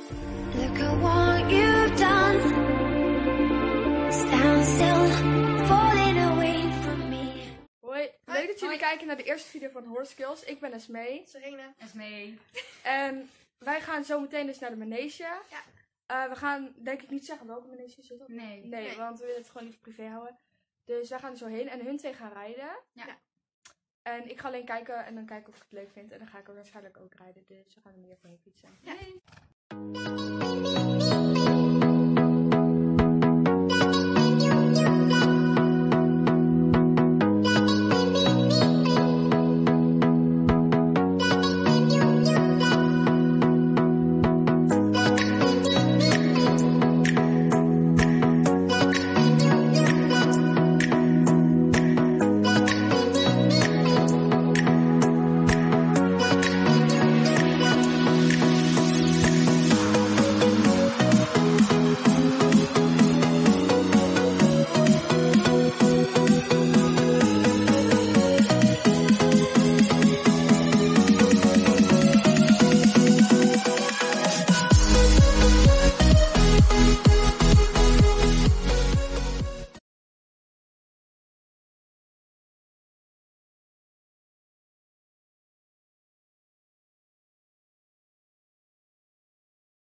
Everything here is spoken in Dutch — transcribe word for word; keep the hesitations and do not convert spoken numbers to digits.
Look at what you've done. Stand still, falling away from me. Hoi, leuk dat jullie kijken naar de eerste video van Horse Skills. Ik ben Esmee. Serena. Esmee. En wij gaan zo meteen dus naar de manege. Ja. Uh, we gaan denk ik niet zeggen welke manege is het. Nee. nee. Nee, want we willen het gewoon liever privé houden. Dus wij gaan er zo heen en hun twee gaan rijden. Ja. Ja. En ik ga alleen kijken en dan kijken of ik het leuk vind. En dan ga ik er waarschijnlijk ook rijden. Dus we gaan er meer voor heen fietsen. Ja. Nee.